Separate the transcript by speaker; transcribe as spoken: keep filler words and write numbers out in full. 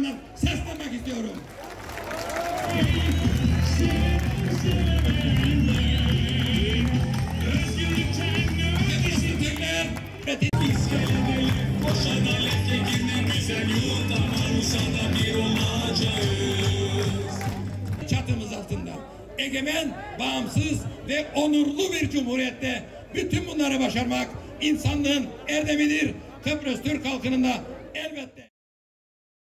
Speaker 1: tarafından seslenmek istiyorum. Çatımız altında egemen, bağımsız ve onurlu bir cumhuriyette bütün bunları başarmak insanlığın erdemidir. Kıbrıs Türk halkının da elbette